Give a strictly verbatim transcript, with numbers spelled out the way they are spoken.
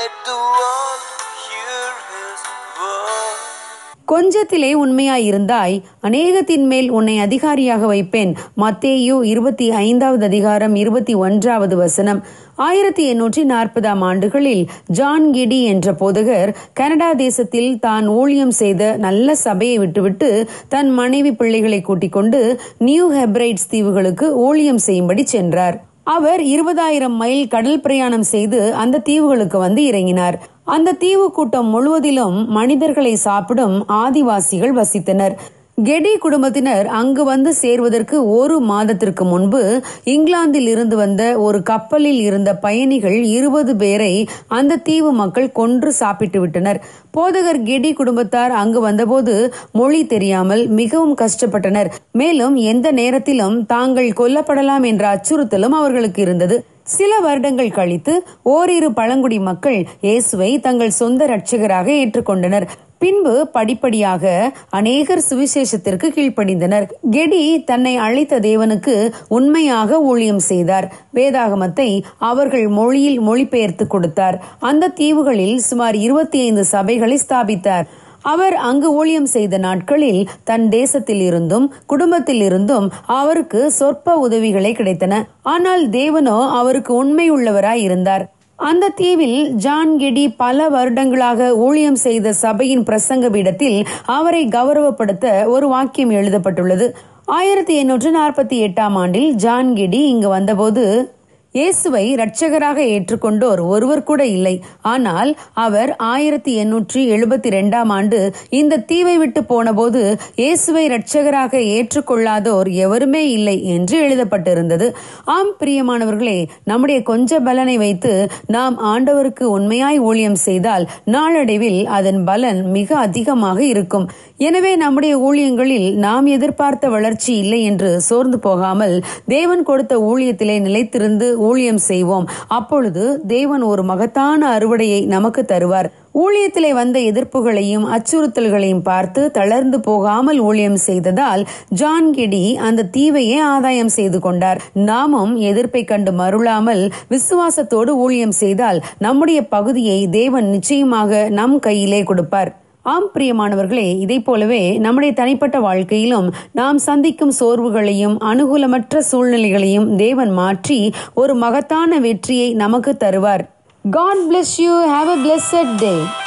Let the world hear his word. கொஞ்சத்திலே உண்மையாயிருந்தாய், அநேகத்தின் மேல் உன்னை அதிகாரியாக வைப்பேன். மத்தேயு இருபத்தி ஐந்தாவது அதிகாரம் இருபத்தி ஒன்றாவது வசனம். ஆயிரத்தி எண்ணூற்றி நாற்பதாம் ஆண்டுகளில் ஜான் கெடி என்ற போதகர் கனடா தேசத்தில் தான் ஊழியம் செய்த நல்ல சபையை விட்டுவிட்டு தன் மனைவி பிள்ளைகளை கூட்டிக் கொண்டு நியூ ஹெப்ரைட்ஸ் தீவுகளுக்கு ஊழியம் செய்யும்படி சென்றார். அவர் இருபதாயிரம் மைல் கடல் பிரயாணம் செய்து அந்த தீவுகளுக்கு வந்து இறங்கினார். அந்த தீவு கூட்டம் முழுவதிலும் மனிதர்களை சாப்பிடும் ஆதிவாசிகள் வசித்தனர். கெடி குடும்பத்தினர் அங்கு வந்து சேர்வதற்கு ஒரு மாதத்திற்கு முன்பு இங்கிலாந்தில் இருந்து வந்த ஒரு கப்பலில் இருந்த பயணிகள் இருபது பேரை அந்த தீவு மக்கள் கொன்று சாப்பிட்டு விட்டனர். போதகர் கெடி குடும்பத்தார் அங்கு வந்தபோது மொழி தெரியாமல் மிகவும் கஷ்டப்பட்டனர். மேலும் எந்த நேரத்திலும் தாங்கள் கொல்லப்படலாம் என்ற அச்சுறுத்தலும் அவர்களுக்கு இருந்தது. சில வருடங்கள் கழித்து ஓரிரு பழங்குடி மக்கள் இயேசுவை தங்கள் சொந்த இரட்சகராக ஏற்றுக்கொண்டனர். பின்பு படிப்படியாக அநேகர் சுவிசேஷத்திற்கு கீழ்ப்படிந்தனர். கெடி தன்னை அழைத்த தேவனுக்கு உண்மையாக ஊழியம் செய்தார். வேதாகமத்தை அவர்கள் மொழியில் மொழிபெயர்த்து கொடுத்தார். அந்த தீவுகளில் சுமார் இருபத்தி ஐந்து சபைகளை ஸ்தாபித்தார். அவர் அங்கு ஊழியம் செய்த நாட்களில் தன் தேசத்தில் இருந்தும் குடும்பத்தில் இருந்தும் அவருக்கு சொற்ப உதவிகளே கிடைத்தன. ஆனால் தேவனோ அவருக்கு உண்மை உள்ளவராய் இருந்தார். அந்த தீவில் ஜான் கெடி பல வருடங்களாக ஊழியம் செய்த சபையின் பிரசங்க பீடத்தில் அவரை கௌரவப்படுத்த ஒரு வாக்கியம் எழுதப்பட்டுள்ளது. ஆயிரத்தி எண்ணூற்று நாற்பத்தி எட்டாம் ஆண்டில் ஜான் கெடி இங்கு வந்தபோது இயேசுவை இரட்சகராக ஏற்றுக்கொண்டோர் ஒருவர் கூட இல்லை. ஆனால் அவர் ஆயிரத்தி எண்ணூற்றி எழுபத்தி ரெண்டாம் ஆண்டு இந்த தீவை விட்டு போனபோது இயேசுவை இரட்சகராக ஏற்றுக்கொள்ளாதோர் எவருமே இல்லை என்று எழுதப்பட்டிருந்தது. ஆம் பிரியமானவர்களே, நம்முடைய கொஞ்ச பலனை வைத்து நாம் ஆண்டவருக்கு உண்மையாய் ஊழியம் செய்தால் நாளடைவில் அதன் பலன் மிக அதிகமாக இருக்கும். எனவே நம்முடைய ஊழியங்களில் நாம் எதிர்பார்த்த வளர்ச்சி இல்லை என்று சோர்ந்து போகாமல் தேவன் கொடுத்த ஊழியத்திலே நிலைத்திருந்து ஊழியம் செய்வோம். அப்பொழுது தேவன் ஒரு மகத்தான அறுவடையை நமக்கு தருவார். ஊழியத்திலே வந்த எதிர்ப்புகளையும் அச்சுறுத்தல்களையும் பார்த்து தளர்ந்து போகாமல் ஊழியம் செய்ததால் ஜான் கெடி அந்த தீவையே ஆதாயம் செய்து கொண்டார். நாமும் எதிர்ப்பை கண்டு மருளாமல் விசுவாசத்தோடு ஊழியம் செய்தால் நம்முடைய பகுதியை தேவன் நிச்சயமாக நம் கையிலே கொடுப்பார். ஆம் பிரியமானவர்களே, இதை போலவே நம்முடைய தனிப்பட்ட வாழ்க்கையிலும் நாம் சந்திக்கும் சோர்வுகளையும் அனுகூலமற்ற சூழ்நிலைகளையும் தேவன் மாற்றி ஒரு மகத்தான வெற்றியை நமக்கு தருவார். God bless you. Have a blessed day.